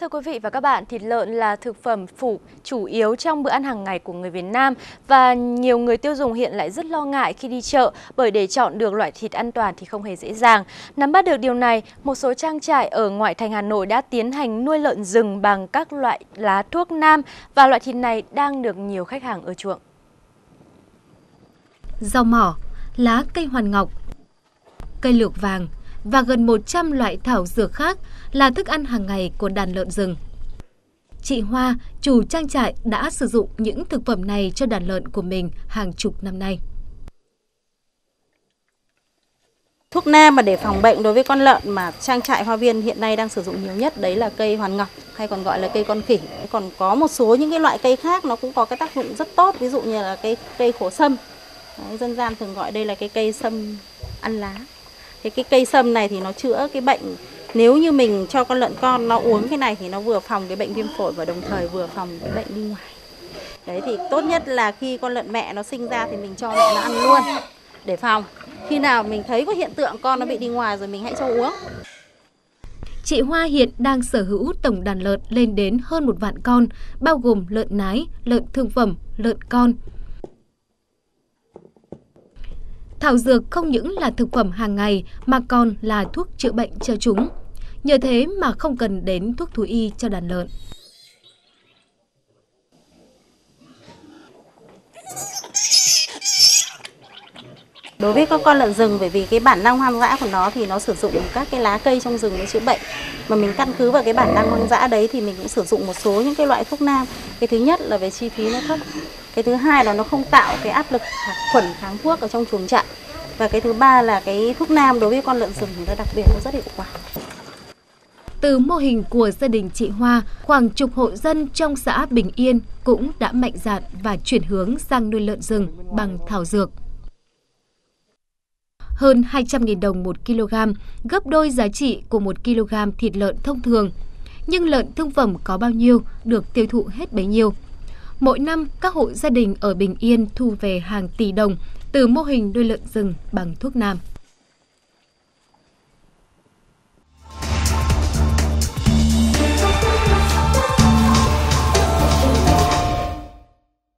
Thưa quý vị và các bạn, thịt lợn là thực phẩm phụ chủ yếu trong bữa ăn hàng ngày của người Việt Nam và nhiều người tiêu dùng hiện lại rất lo ngại khi đi chợ bởi để chọn được loại thịt an toàn thì không hề dễ dàng. Nắm bắt được điều này, một số trang trại ở ngoại thành Hà Nội đã tiến hành nuôi lợn rừng bằng các loại lá thuốc nam và loại thịt này đang được nhiều khách hàng ưa chuộng. Rau mỏ, lá cây hoàn ngọc, cây lược vàng và gần 100 loại thảo dược khác là thức ăn hàng ngày của đàn lợn rừng. Chị Hoa, chủ trang trại đã sử dụng những thực phẩm này cho đàn lợn của mình hàng chục năm nay. Thuốc nam mà để phòng bệnh đối với con lợn mà trang trại Hoa Viên hiện nay đang sử dụng nhiều nhất đấy là cây hoàn ngọc hay còn gọi là cây con khỉ. Còn có một số những cái loại cây khác nó cũng có cái tác dụng rất tốt, ví dụ như là cây khổ sâm. Đấy, dân gian thường gọi đây là cái cây sâm ăn lá. Cái cây sâm này thì nó chữa cái bệnh, nếu như mình cho con lợn con nó uống cái này thì nó vừa phòng cái bệnh viêm phổi và đồng thời vừa phòng cái bệnh đi ngoài. Đấy thì tốt nhất là khi con lợn mẹ nó sinh ra thì mình cho mẹ nó ăn luôn để phòng. Khi nào mình thấy có hiện tượng con nó bị đi ngoài rồi mình hãy cho uống. Chị Hoa hiện đang sở hữu tổng đàn lợn lên đến hơn 1 vạn con, bao gồm lợn nái, lợn thương phẩm, lợn con. Thảo dược không những là thực phẩm hàng ngày mà còn là thuốc chữa bệnh cho chúng. Nhờ thế mà không cần đến thuốc thú y cho đàn lợn. Đối với các con lợn rừng, bởi vì cái bản năng hoang dã của nó thì nó sử dụng các cái lá cây trong rừng để chữa bệnh. Mà mình căn cứ vào cái bản năng hoang dã đấy thì mình cũng sử dụng một số những cái loại thuốc nam. Cái thứ nhất là về chi phí nó thấp. Cái thứ hai là nó không tạo cái áp lực khuẩn kháng thuốc ở trong chuồng trại. Và cái thứ ba là cái thuốc nam đối với con lợn rừng thì nó đặc biệt nó rất hiệu quả. Từ mô hình của gia đình chị Hoa, khoảng chục hộ dân trong xã Bình Yên cũng đã mạnh dạn và chuyển hướng sang nuôi lợn rừng bằng thảo dược. Hơn 200.000 đồng 1 kg, gấp đôi giá trị của 1 kg thịt lợn thông thường. Nhưng lợn thương phẩm có bao nhiêu được tiêu thụ hết bấy nhiêu. Mỗi năm, các hộ gia đình ở Bình Yên thu về hàng tỷ đồng từ mô hình nuôi lợn rừng bằng thuốc nam.